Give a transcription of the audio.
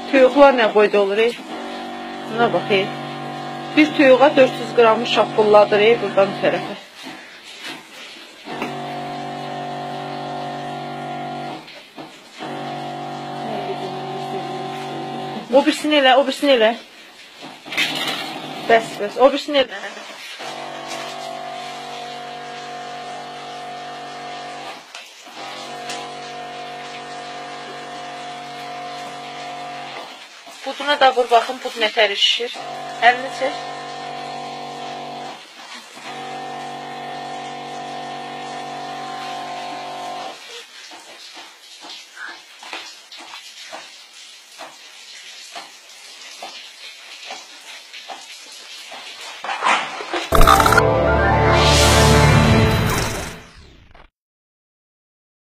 Töyuqlar nə boyda olur? Buna bax. Bir töyuğa 400 qramı şapbulladır buradan bu tərəfə. O birisini elə, o birisini elə. Bəs, o birisini elə. Buduna da vur, baxın, bud nətəri şişir. Əlini çək.